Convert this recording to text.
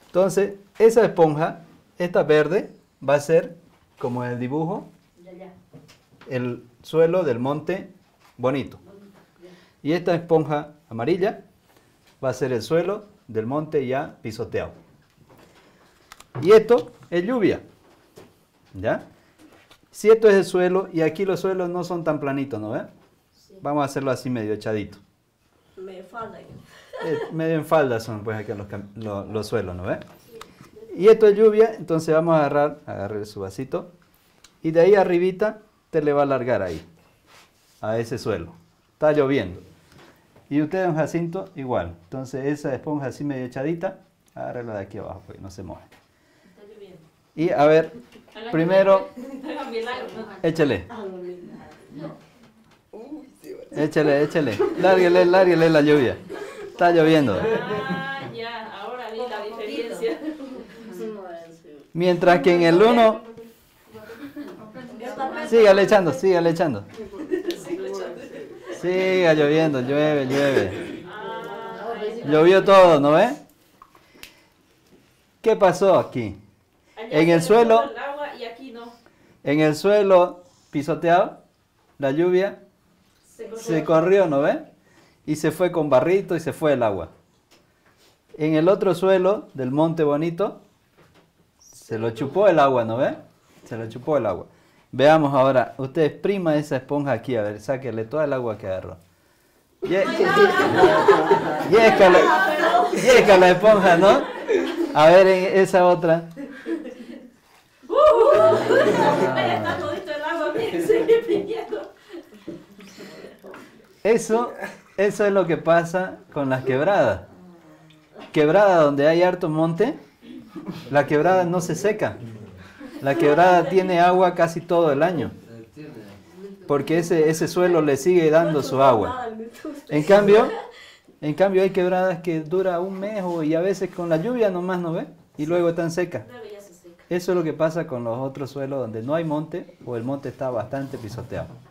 Entonces, esa esponja, esta verde, va a ser, como en el dibujo, el suelo del monte bonito. Y esta esponja amarilla va a ser el suelo del monte ya pisoteado. Y esto es lluvia. ¿Ya? Si esto es el suelo, y aquí los suelos no son tan planitos, ¿no ven? Sí. Vamos a hacerlo así medio echadito. Medio falda. Medio en falda son pues aquí los suelos, ¿no ven? Y esto es lluvia, entonces vamos a agarrar su vasito. Y de ahí arribita te le va a alargar ahí, a ese suelo. Está lloviendo. Y usted, don Jacinto, igual. Entonces esa esponja así medio echadita, agárrala de aquí abajo, porque no se moje. Está lloviendo. Y a ver, primero, échale. Échale. Lárguele la lluvia. Está lloviendo. Ah, ya, ahora vi la diferencia. Mientras que en el 1, sígale echando. Siga lloviendo, llueve. Llovió todo, ¿no ve? ¿Qué pasó aquí? En el suelo, en el suelo pisoteado, la lluvia se corrió, ¿no ve? Y se fue con barrito y se fue el agua. En el otro suelo del monte bonito, se lo chupó el agua, ¿no ve? Se lo chupó el agua. Veamos ahora, usted exprima esa esponja aquí, a ver, sáquele toda el agua que agarró. Yesca la esponja, ¿no? A ver en esa otra. Eso es lo que pasa con las quebradas. Quebrada donde hay harto monte, la quebrada no se seca. La quebrada tiene agua casi todo el año, porque ese suelo le sigue dando su agua. En cambio hay quebradas que dura un mes y a veces con la lluvia nomás, ¿no ve? Y luego están secas. Eso es lo que pasa con los otros suelos donde no hay monte o el monte está bastante pisoteado.